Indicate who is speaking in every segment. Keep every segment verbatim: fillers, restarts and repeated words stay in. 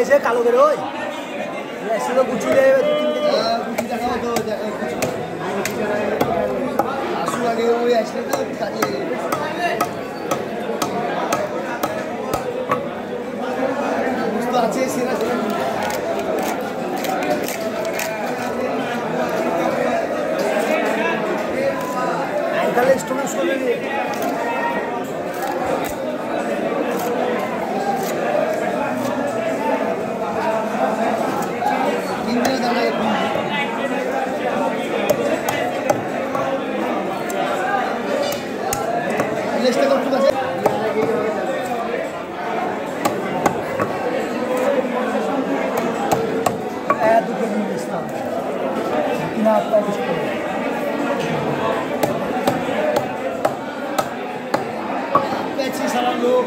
Speaker 1: এসে কালো করে ওই এসে তো গুছিয়ে দেবে দু তিন কেজি
Speaker 2: গুছি দেখাও তো আসু আগে ওই আসলে তো কাজে বুঝতে আছে সেরা সেরা
Speaker 1: অ্যাঙ্কাল ইনস্ট্রুমেন্টস করে দিয়ে
Speaker 2: চেষ্টা করতে পারছে
Speaker 1: দুটো দিন ইসলাম কিনা আপনার কিছু করে
Speaker 2: পেয়েছি সারা লোক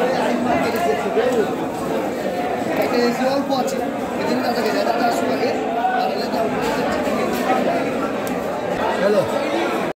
Speaker 2: অল্প আছে এই জন্য দাদাকে দাদা আসুন আগে